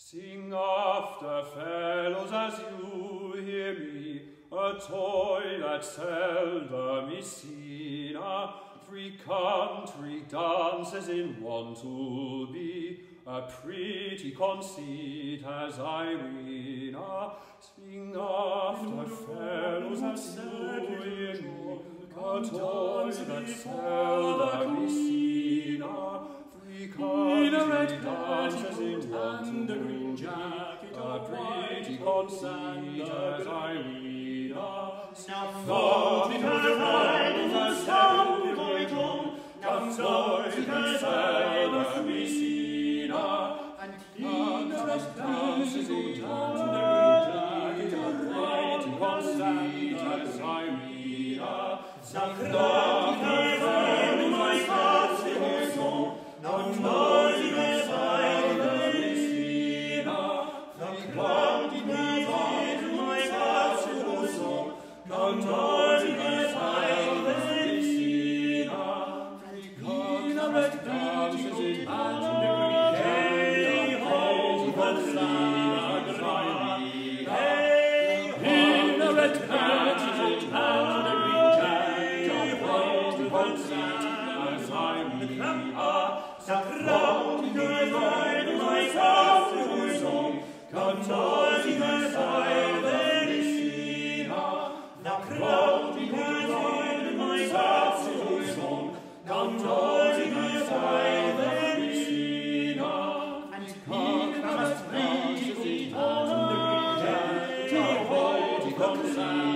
Sing after, fellows, as you hear me, a toy that seldom is seen, 3 country dances in one to be, a pretty conceit as I ween. Sing after, fellows, as you hear me, a toy that seldom is seen, 3 country dances in one to be, a pretty conceit as I ween. Now it has ride in the sound going on, now it has seldom be seen, and he that dances in one to be, a pretty conceit as I ween. Now it has ride in my heart going on, now it has seldom be seen, the cloudy night in my heart goes on, now it has seldom be seen, the red dances in one to be, hey ho, the flag as I ween, hey, the red dances in one to be, as I ween. Sacrati ride in my house goes on, cantati sai verissina. Sacrati ride in my house goes on, cantati sai verissina. And he must reach the on the green, to hold the